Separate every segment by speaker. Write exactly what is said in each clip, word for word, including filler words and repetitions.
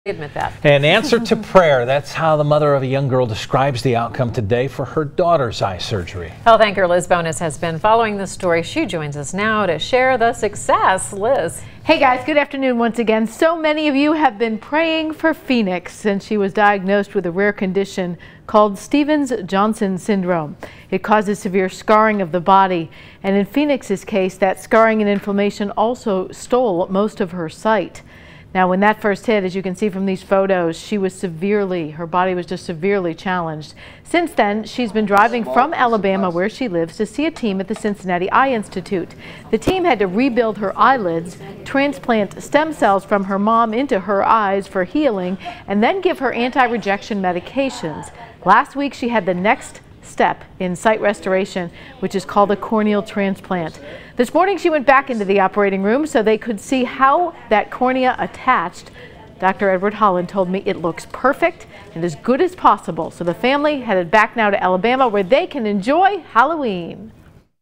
Speaker 1: Admit that.
Speaker 2: An answer to prayer. That's how the mother of a young girl describes the outcome today for her daughter's eye surgery.
Speaker 1: Health anchor Liz Bonis has been following this story. She joins us now to share the success. Liz.
Speaker 3: Hey guys, good afternoon once again. So many of you have been praying for Phoenix since she was diagnosed with a rare condition called Stevens-Johnson syndrome. It causes severe scarring of the body, and in Phoenix's case, that scarring and inflammation also stole most of her sight. Now, when that first hit, as you can see from these photos, she was severely, her body was just severely challenged. Since then, she's been driving from Alabama, where she lives, to see a team at the Cincinnati Eye Institute. The team had to rebuild her eyelids, transplant stem cells from her mom into her eyes for healing, and then give her anti-rejection medications. Last week, she had the next step in sight restoration, which is called a corneal transplant. This morning she went back into the operating room so they could see how that cornea attached. Doctor Edward Holland told me it looks perfect and as good as possible. So the family headed back now to Alabama, where they can enjoy Halloween.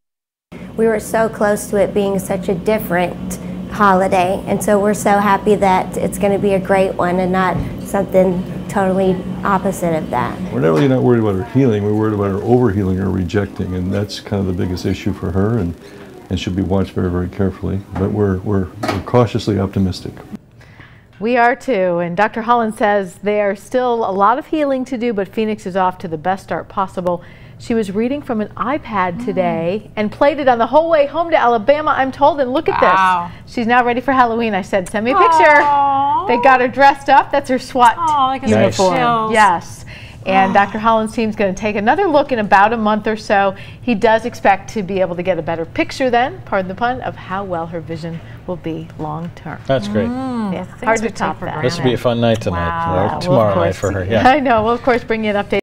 Speaker 4: We were so close to it being such a different holiday, and so we're so happy that it's going to be a great one and not something totally opposite of that.
Speaker 5: We're not really not worried about her healing, we're worried about her overhealing or rejecting, and that's kind of the biggest issue for her, and, and should be watched very, very carefully. But we're, we're, we're cautiously optimistic.
Speaker 3: We are too, and Doctor Holland says there's still a lot of healing to do, but Phoenix is off to the best start possible. She was reading from an iPad today mm. and played it on the whole way home to Alabama, I'm told, and look at wow. this. She's now ready for Halloween. I said, send me a picture. Aww. They got her dressed up. That's her SWAT
Speaker 1: Aww,
Speaker 3: uniform.
Speaker 1: Nice.
Speaker 3: Yes. And Doctor Holland's team's going to take another look in about a month or so. He does expect to be able to get a better picture then, pardon the pun, of how well her vision will be long term.
Speaker 2: That's great.
Speaker 3: Mm. Yeah, hard to top that.
Speaker 2: This will be a fun night tonight,
Speaker 1: wow.
Speaker 2: or tomorrow well, night for her. Yeah.
Speaker 3: I know. We'll of course bring you an update.